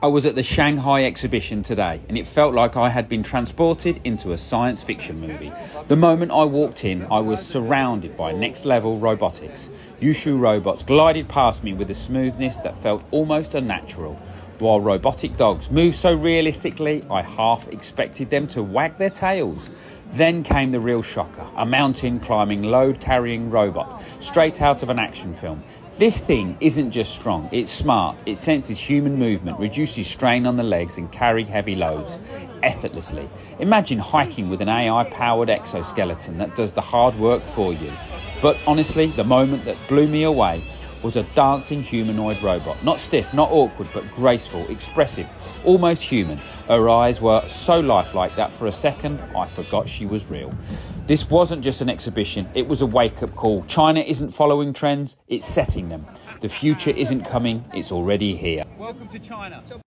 I was at the Shanghai exhibition today and it felt like I had been transported into a science fiction movie. The moment I walked in, I was surrounded by next level robotics. Yushu robots glided past me with a smoothness that felt almost unnatural. While robotic dogs moved so realistically, I half expected them to wag their tails. Then came the real shocker, a mountain climbing load carrying robot, straight out of an action film. This thing isn't just strong, it's smart, it senses human movement, reduces strain on the legs and carry heavy loads effortlessly. Imagine hiking with an AI-powered exoskeleton that does the hard work for you. But honestly, the moment that blew me away was a dancing humanoid robot. Not stiff, not awkward, but graceful, expressive, almost human. Her eyes were so lifelike that for a second, I forgot she was real. This wasn't just an exhibition, it was a wake-up call. China isn't following trends, it's setting them. The future isn't coming, it's already here. Welcome to China.